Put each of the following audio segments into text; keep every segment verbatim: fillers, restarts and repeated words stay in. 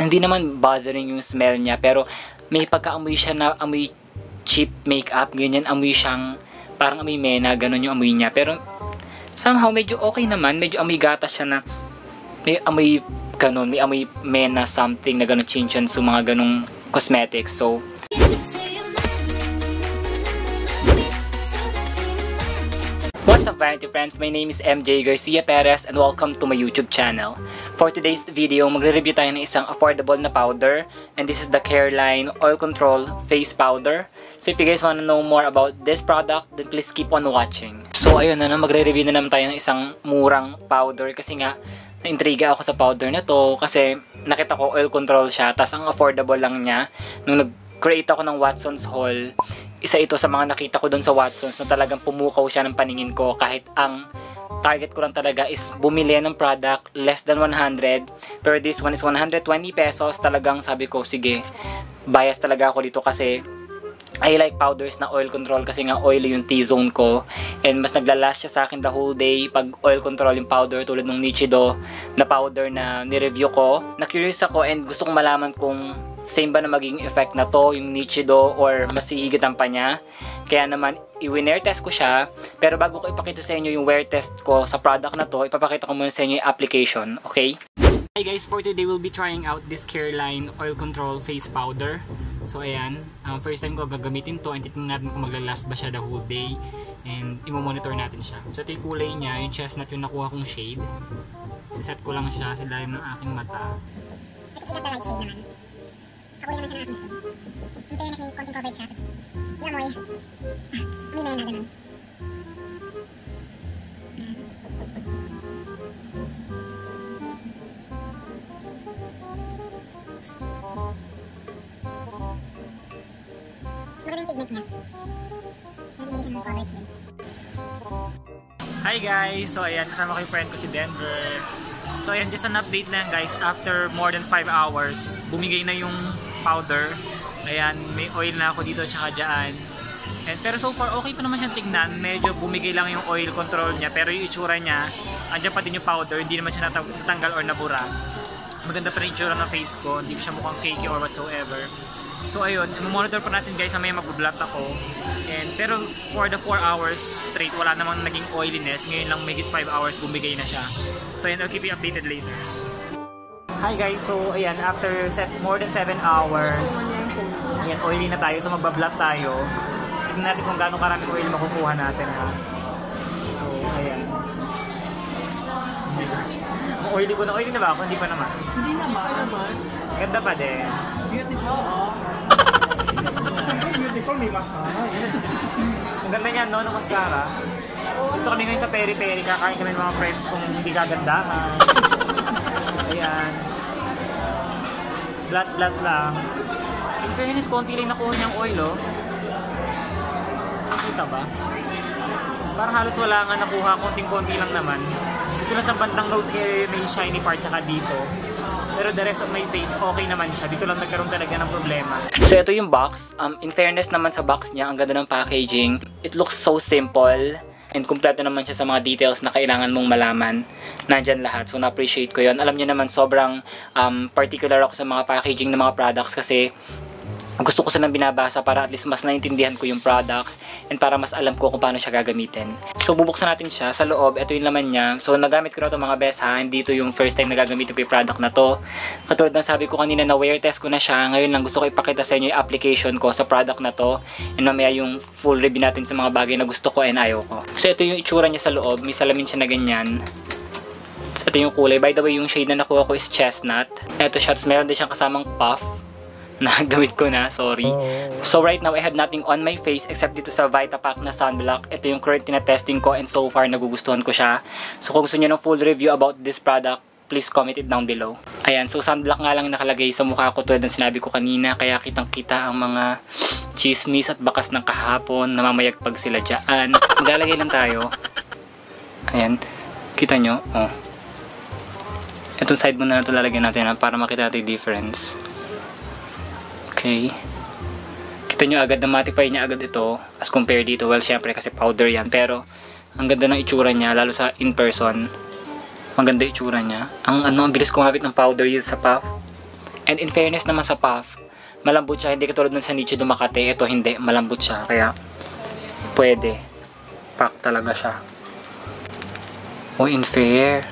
hindi naman bothering yung smell niya, pero may pagkaamoy siya na amoy cheap makeup, ganyan, amoy siyang parang amoy mena, ganun yung amoy niya. Pero somehow medyo okay naman, medyo amoy gatas siya na may amoy ganun, may amoy mena something na ganun, chinchan, so mga ganung cosmetics. So what's up Vanity Friends, my name is M J Garcia Perez and welcome to my YouTube channel. For today's video, magre-review tayo ng isang affordable na powder, and this is the Careline Oil Control Face Powder. So if you guys wanna know more about this product, then please keep on watching. So ayun na, na magre-review na naman tayo ng isang murang powder kasi nga na-intriga ako sa powder na to kasi nakita ko oil control siya, tas ang affordable lang niya. Nung nag-create ako ng Watson's Haul, isa ito sa mga nakita ko doon sa Watson's na talagang pumukaw siya ng paningin ko, kahit ang target ko lang talaga is bumili ng product less than one hundred, pero this one is one hundred twenty pesos. Talagang sabi ko, sige, bias talaga ako dito kasi I like powders na oil control kasi nga oily yung T-zone ko, and mas naglalast siya sa akin the whole day pag oil control yung powder, tulad ng Nichido na powder na ni-review ko. Na-curious ako and gusto kong malaman kung same ba na magiging effect na to yung Nichido or mas hihigitan pa niya. Kaya naman i-wear test ko siya, pero bago ko ipakita sa inyo yung wear test ko sa product na to, ipapakita ko muna sa inyo yung application, okay? Hi guys, for today we'll be trying out this Careline Oil Control Face Powder. So ayan, um, first time ko gagamitin to, and titignan natin kung maglalast ba siya the whole day, and imo-monitor natin siya. So ito yung kulay niya, yung chestnut yung nakuha kong shade. Siset ko lang siya sa ilalim ng aking mata. Ito yung light shade naman. Kakulay naman siya ng aking skin. In fairness, may konting coverage siya. Yung amoy, amoy mena, ganun. Magandang pigment na. Nabigay siya ng coverage din. Hi guys! So ayan, kasama ko yung friend ko si Denver. So ayan, just an update lang guys. After more than five hours, bumigay na yung powder. Ayan, may oil na ako dito tsaka dyan. And, pero so far, okay pa naman siyang tignan. Medyo bumigay lang yung oil control niya, pero yung itsura niya, andyan pa din yung powder. Hindi naman siya natanggal or nabura. Maganda pa rin yung itsura ng face ko. Hindi siya mukhang cakey or whatsoever. So ayun, monitor pa natin guys, mamaya mag-blot ako. And, pero for the four hours straight, wala namang naging oiliness. Ngayon lang may hit five hours, bumigay na siya. So ayun, I'll keep you updated later. Hi guys, so ayan, after set, more than seven hours, ayan, oily na tayo, so magbablot tayo. Tignan natin kung gaano karami oil makukuha natin, ha. So ayan. Oily ko na, oily na ba ako? Hindi pa naman. Hindi naman, naman. Ganda pa din. Beautiful, oh. Siyempre beautiful, may mascara. Ang ganda niyan, no, ng mascara. Dito kami ngayon sa Peri Peri, kakain kami ng mga friends kung hindi kagandahan. Ayan. Blat blat lang. In fairness, konti lang nakuha niyang oil, oh. Nakita ba? Parang halos wala nga nakuha, konting-konti lang naman. Dito na sa bandang nose area may shiny part, tsaka dito. Pero the rest of my face, okay naman siya. Dito lang nagkaroon talaga ng problema. So ito yung box. Um, in fairness naman sa box niya, ang ganda ng packaging. It looks so simple. And kumpleto naman siya sa mga details na kailangan mong malaman. Nandyan lahat. So na-appreciate ko yun. Alam niyo naman, sobrang um, particular ako sa mga packaging ng mga products kasi gusto ko silang binabasa para at least mas naintindihan ko yung products and para mas alam ko kung paano siya gagamitin. So bubuksan natin siya. Sa loob, ito yung laman niya. So nagamit ko na ito mga best, ha. Hindi ito yung first time na gagamitin ko yung product na to. Katulad ng sabi ko kanina na wear test ko na siya. Ngayon lang gusto ko ipakita sa inyo yung application ko sa product na to. And mamaya yung full review natin sa mga bagay na gusto ko and ayaw ko. So ito yung itsura niya sa loob. May salamin siya na ganyan. Ito yung kulay. By the way, yung shade na nakuha ko is chestnut. Ito siya. Meron din siyang kasamang puff. Nagamit ko na, sorry. So right now, I have nothing on my face except dito sa Vitapack na sunblock. Ito yung currently na testing ko and so far nagugustuhan ko siya. So kung gusto niyo ng full review about this product, please comment it down below. Ayan, so sunblock nga lang nakalagay sa mukha ko tulad ng sinabi ko kanina, kaya kitang kita ang mga chismis at bakas ng kahapon, namamayagpag sila dyan. Maglalagay lang tayo. Ayan, kita nyo? Oh. Itong side muna na ito lalagyan natin, ha, para makita natin yung difference. Okay. Kita nyo agad na matify niya agad ito as compared dito. Well, syempre kasi powder yan. Pero, ang ganda ng itsura niya, lalo sa in person. Ang ganda itsura niya. Ang ano, ang bilis kumapit ng powder yun sa puff. And in fairness naman sa puff, malambot siya, hindi katulad nun sa Niche do Makati. Ito hindi, malambot siya, kaya pwede. Pack talaga siya. Oh, in fair.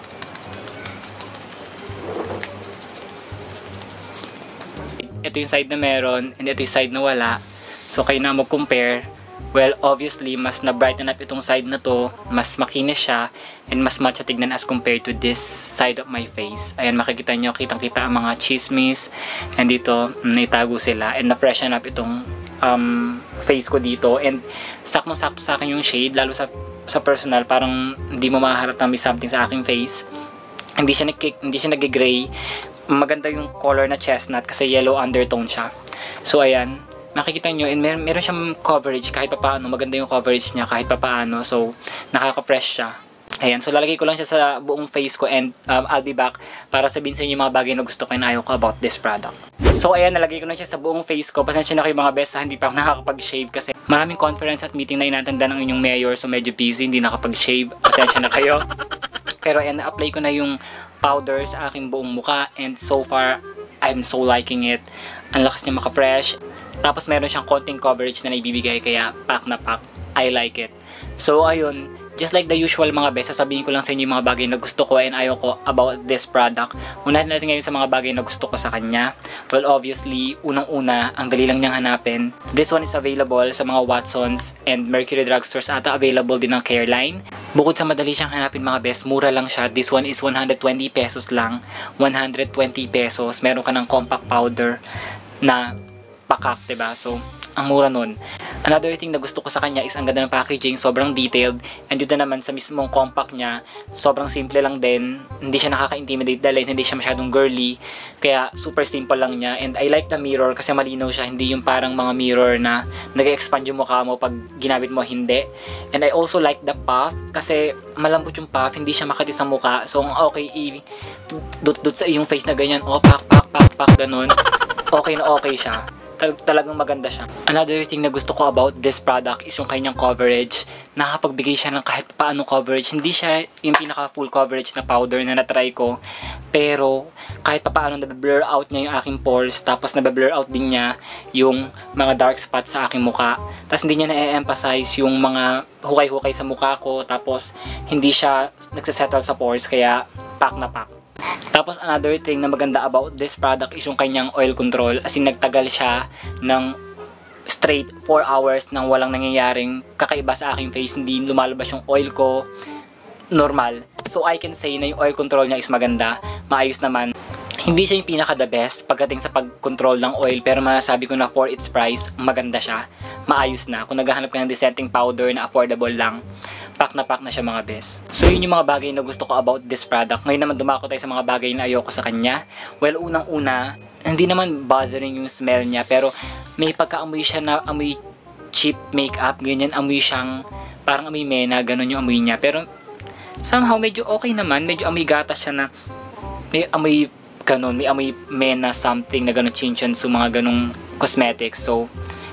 Ito yung side na meron, and ito yung side na wala. So, kayo na mag-compare. Well, obviously, mas na-brighten up itong side na to, mas makinis siya, and mas match siya tignan as compared to this side of my face. Ayan, makikita nyo, kitang-kita ang mga chismis, and dito, naitago sila, and na-freshen up itong um, face ko dito, and sakto-sakto sa akin yung shade, lalo sa, sa personal, parang hindi mo makaharap na may something sa aking face. Hindi siya, hindi siya nag-gray, maganda yung color na chestnut, kasi yellow undertone siya. So, ayan, makikita nyo, and mer meron siyang coverage kahit pa paano, maganda yung coverage niya kahit pa paano, so nakaka-fresh siya. Ayan, so lalagay ko lang siya sa buong face ko, and um, I'll be back para sabihin sa inyo yung mga bagay na gusto ko and ayaw ko about this product. So ayan, nalagay ko na siya sa buong face ko. Pasensya na kayo mga best, hindi pa ako nakakapag-shave kasi maraming conference at meeting na inatanda ng inyong mayor, so medyo busy, hindi nakapag-shave. Pasensya na kayo. Pero ayan, na-apply ko na yung powder sa aking buong muka, and so far, I'm so liking it. Ang lakas niya maka-fresh. Tapos meron siyang konting coverage na naibibigay, kaya pack na pack. I like it. So ayun, just like the usual mga best, sasabihin ko lang sa inyo yung mga bagay na gusto ko and ayaw ko about this product. Unahin natin ngayon sa mga bagay na gusto ko sa kanya. Well, obviously, unang-una, ang dali lang niyang hanapin. This one is available sa mga Watsons and Mercury drugstores, ata available din ng Careline. Bukod sa madali siyang hanapin mga best, mura lang siya. This one is one hundred twenty pesos lang. one hundred twenty pesos. Meron ka ng compact powder na pakak, diba? So, ang mura nun. Another thing na gusto ko sa kanya is ang ganda ng packaging, sobrang detailed, and dito naman sa mismong compact niya, sobrang simple lang din, hindi siya nakaka-intimidate dahil hindi siya masyadong girly, kaya super simple lang niya, and I like the mirror kasi malinaw siya, hindi yung parang mga mirror na nag-expand yung mukha mo pag ginamit mo, hindi. And I also like the puff kasi malambot yung puff, hindi siya makati sa mukha, so okay, i-dut-dut sa iyong face na ganyan, oh, pak, pak, pak, pak, ganun, okay na okay siya. Talagang maganda siya. Another thing na gusto ko about this product is yung kanyang coverage. Nakapagbigay siya ng kahit paano coverage. Hindi siya yung pinaka full coverage na powder na natry ko. Pero kahit pa paano nabe-blur out niya yung aking pores. Tapos nabe-blur out din niya yung mga dark spots sa aking muka. Tapos hindi niya na-emphasize yung mga hukay-hukay sa muka ko. Tapos hindi siya nagsasettle sa pores. Kaya pack na pack. Tapos another thing na maganda about this product is yung kanyang oil control. As in, nagtagal siya ng straight four hours nang walang nangyayaring kakaiba sa aking face. Hindi lumalabas yung oil ko, normal. So I can say na yung oil control niya is maganda, maayos naman. Hindi siya yung pinaka the best pagdating sa pag-control ng oil, pero masasabi ko na for its price, maganda siya. Maayos na. Kung naghahanap ka ng dissenting powder na affordable lang, pack na pack na siya mga best. So yun yung mga bagay na gusto ko about this product. Ngayon naman dumako tayo sa mga bagay na ayoko sa kanya. Well, unang-una, hindi naman bothering yung smell niya, pero may pagka-amoy siya na amoy cheap makeup, ganyan, amoy siyang parang amoy mena, ganun yung amoy niya. Pero somehow medyo okay naman, medyo amoy gatas siya na may amoy ganun, may amoy mena something na ganun, chinchin, so mga ganung cosmetics. So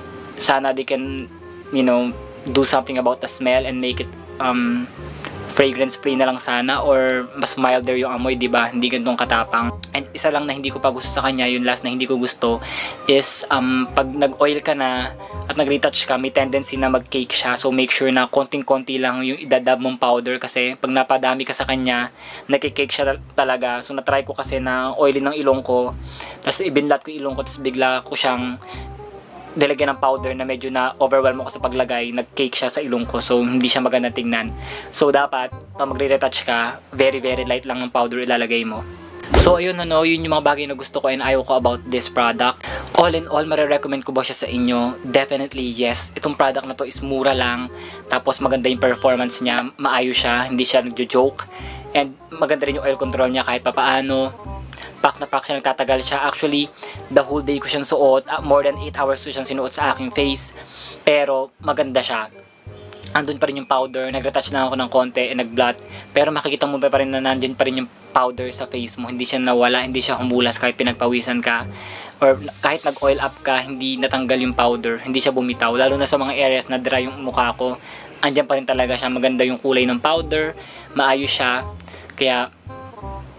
sana they can, you know, do something about the smell and make it um, fragrance free na lang sana, or mas milder yung amoy, diba? Hindi ganitong katapang. And isa lang na hindi ko pa gusto sa kanya, yung last na hindi ko gusto is um, pag nag-oil ka na at nag-retouch ka, may tendency na mag-cake siya. So make sure na konting-konti lang yung idadab mong powder, kasi pag napadami ka sa kanya, nagki-cake siya talaga. So natry ko kasi na oily ng ilong ko, tapos ibinlat ko ilong ko, tapos bigla ko siyang nilagyan ng powder na medyo na overwhelm ako sa paglagay, nag-cake siya sa ilong ko, so hindi siya maganda tingnan. So dapat pag magre-retouch ka, very very light lang ng powder ilalagay mo. So ayun, ano, yun yung mga bagay na gusto ko and ayaw ko about this product. All in all, marirecommend ko ba siya sa inyo? Definitely yes. Itong product na to is mura lang, tapos maganda yung performance niya, maayos siya, hindi siya nagjo-joke, and maganda rin yung oil control niya kahit papaano. Pack na pack siya, nagtatagal siya. Actually, the whole day ko siyang suot. Uh, more than eight hours ko siyang sinuot sa aking face. Pero, maganda siya. Andun pa rin yung powder. Nag-retouch lang ako ng konti and nag-blot. Pero makikita mo pa rin na nandyan pa rin yung powder sa face mo. Hindi siya nawala, hindi siya humulas kahit pinagpawisan ka. Or kahit nag-oil up ka, hindi natanggal yung powder. Hindi siya bumitaw. Lalo na sa mga areas na dry yung mukha ko. Andyan pa rin talaga siya. Maganda yung kulay ng powder. Maayos siya. Kaya,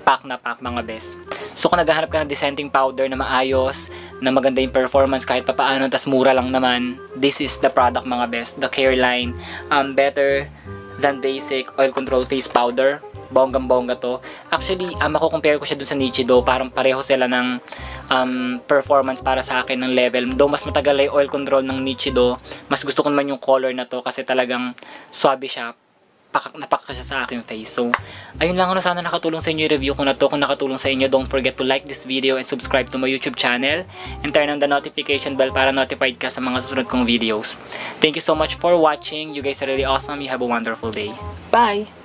pack na pack mga best. So kung naghahanap ka ng dissenting powder na maayos, na maganda yung performance kahit papaano, tas mura lang naman, this is the product mga best. The Careline, um, better than basic oil control face powder. Bonggang bongga to. Actually, um, ako compare ko siya dun sa Nichido, parang pareho sila ng um, performance para sa akin ng level. Though mas matagal ay oil control ng Nichido, mas gusto ko naman yung color na to kasi talagang swabe siya. Pakak napaka siya sa aking face. So, ayun lang, ano, sana nakatulong sa inyo yung review ko na to. Kung nakatulong sa inyo, don't forget to like this video and subscribe to my YouTube channel and turn on the notification bell para notified ka sa mga susunod kong videos. Thank you so much for watching. You guys are really awesome. You have a wonderful day. Bye!